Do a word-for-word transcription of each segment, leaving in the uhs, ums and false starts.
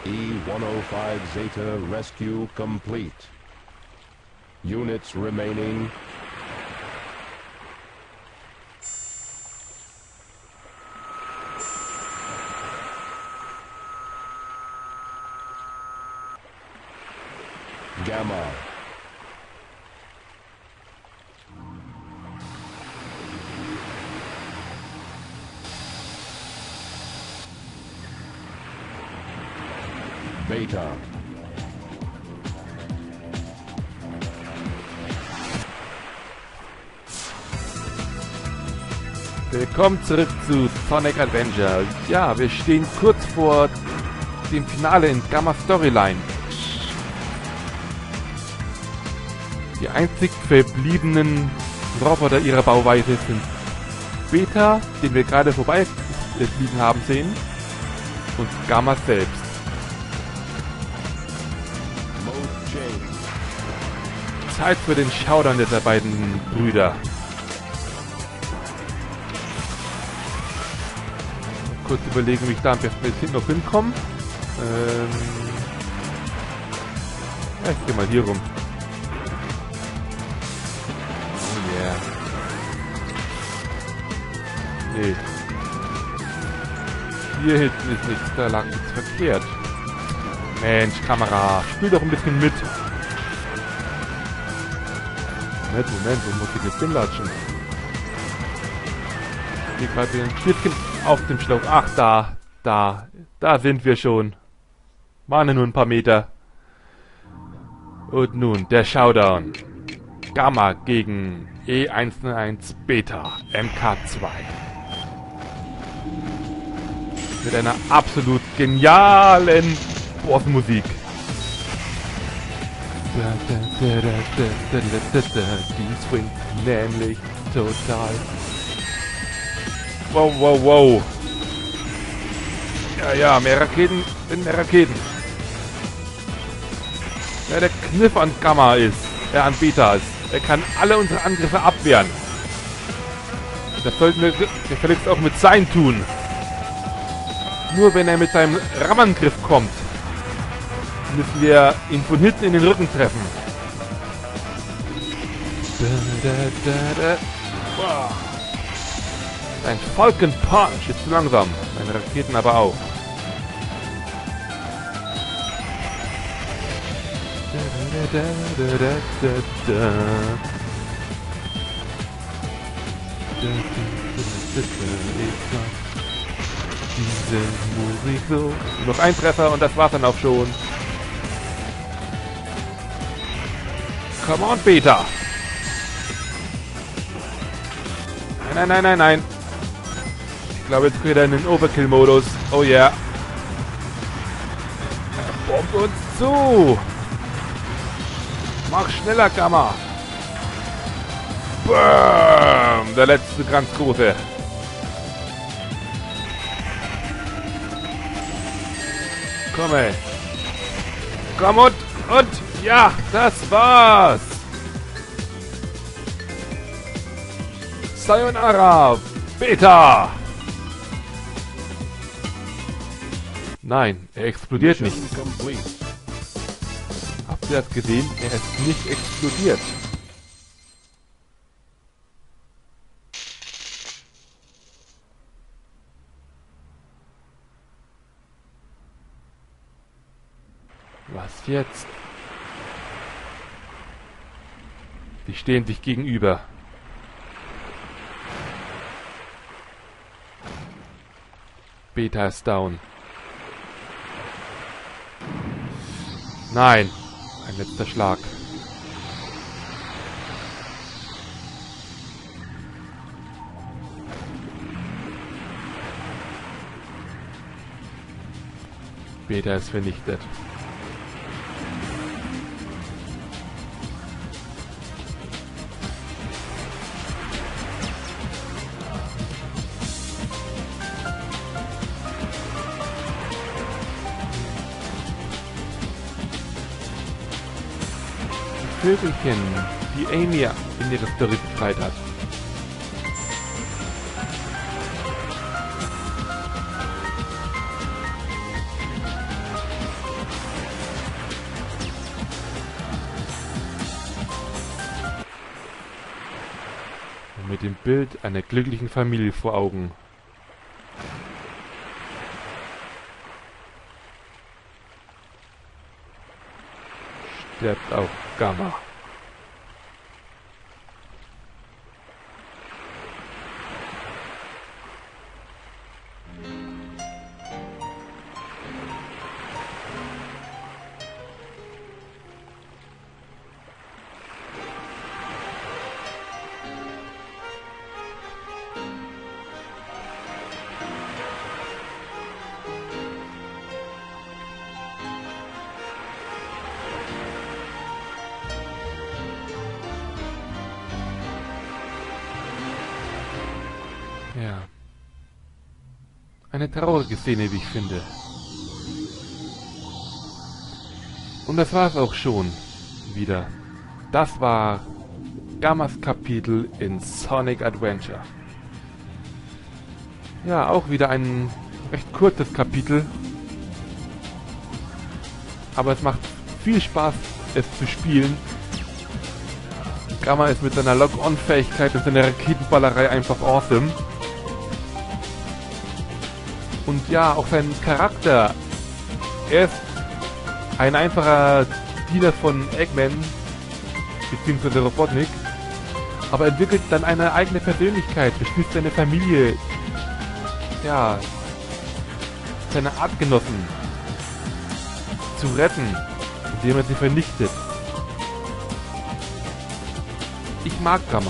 E one oh five Zeta rescue complete. Units remaining. Gamma. Beta. Willkommen zurück zu Sonic Adventure. Ja, wir stehen kurz vor dem Finale in Gamma Storyline. Die einzig verbliebenen Roboter ihrer Bauweise sind Beta, den wir gerade vorbei fliegen haben sehen, und Gamma selbst. Zeit für den Showdown dieser beiden Brüder. Kurz überlegen, wie ich da am besten jetzt noch hinkomme. Ähm ja, ich geh mal hier rum. Oh yeah. Nee. Hier hinten ist nichts, da lag nichts verkehrt. Mensch, Kamera, spiel doch ein bisschen mit. Moment, Moment, wo muss ich jetzt hinlatschen? Hier gerade ein Stückchen auf dem Schlauch. Ach, da, da, da sind wir schon. Waren nur ein paar Meter. Und nun, der Showdown. Gamma gegen E eins null eins Beta M K zwei. Mit einer absolut genialen Bossmusik. Die swingt nämlich total. Wow, wow, wow. Ja, ja, mehr Raketen sind mehr Raketen. Ja, der Kniff an Gamma ist, der an Beta ist. Er kann alle unsere Angriffe abwehren. Das sollten wir gefälligst auch mit sein tun. Nur wenn er mit seinem Rammangriff kommt, müssen wir ihn von hinten in den Rücken treffen. Da, da, da, da. Wow. Ein Falcon Punch ist zu langsam. Meine Raketen aber auch. Da, da, da, da, da, da. Da, da, da, da, diese Musik so. Noch ein Treffer und das war's dann auch schon. Come on, Beta! Nein, nein, nein, nein. Ich glaube, jetzt geht er in den Overkill-Modus. Oh ja. Yeah. Er bombt uns zu. Mach schneller, Gamma. Bam! Der letzte ganz große. Komm, ey. Komm und, und, ja, das war's. Sayonara, Beta. Nein, er explodiert nicht. Habt ihr das gesehen? Er ist nicht explodiert. Was jetzt? Sie stehen sich gegenüber. Beta ist down. Nein, ein letzter Schlag. Beta ist vernichtet. Vögelchen, die Amy in ihrer Story befreit hat. mit dem Bild einer glücklichen Familie vor Augen. Stirbt auch Gamma. Ja. Eine traurige Szene, wie ich finde. Und das war es auch schon wieder. Das war Gammas Kapitel in Sonic Adventure. Ja, auch wieder ein recht kurzes Kapitel. Aber es macht viel Spaß, es zu spielen. Gamma ist mit seiner Lock-on-Fähigkeit und seiner Raketenballerei einfach awesome. Und ja, auch sein Charakter. Er ist ein einfacher Diener von Eggman, beziehungsweise Robotnik, aber entwickelt dann eine eigene Persönlichkeit, beschließt seine Familie, ja, seine Artgenossen zu retten, indem er sie vernichtet. Ich mag Gamma.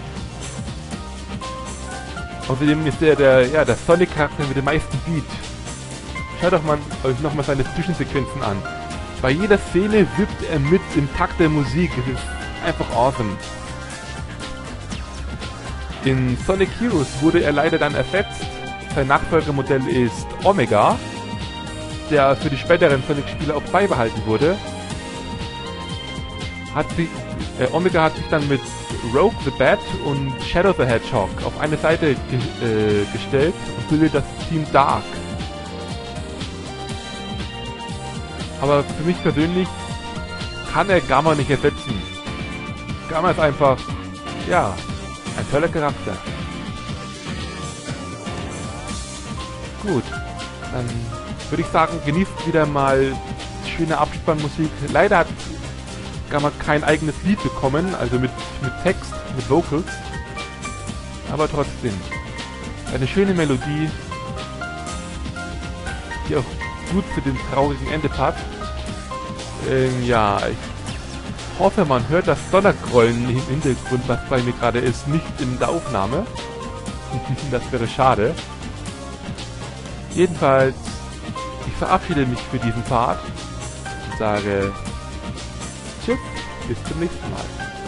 Außerdem ist er der, ja, der Sonic-Charakter mit dem meisten Beat. Schaut doch mal, euch nochmal seine Zwischensequenzen an. Bei jeder Szene wippt er mit im Takt der Musik. Es ist einfach awesome. In Sonic Heroes wurde er leider dann ersetzt. Sein Nachfolgermodell ist Omega, der für die späteren Sonic-Spiele auch beibehalten wurde. Hat sich, äh, Omega hat sich dann mit Rogue the Bat und Shadow the Hedgehog auf eine Seite ge äh, gestellt und bildet das Team Dark. Aber für mich persönlich kann er Gamma nicht ersetzen. Gamma ist einfach, ja, ein toller Charakter. Gut, dann würde ich sagen, genießt wieder mal schöne Abspannmusik. Leider hat Gamma kein eigenes Lied bekommen, also mit, mit Text, mit Vocals. Aber trotzdem, eine schöne Melodie, die auch gut zu dem traurigen Ende passt. Ähm, ja, ich hoffe, man hört das Donnergrollen im Hintergrund, was bei mir gerade ist, nicht in der Aufnahme. Das wäre schade. Jedenfalls, ich verabschiede mich für diesen Part und sage Tschüss, bis zum nächsten Mal.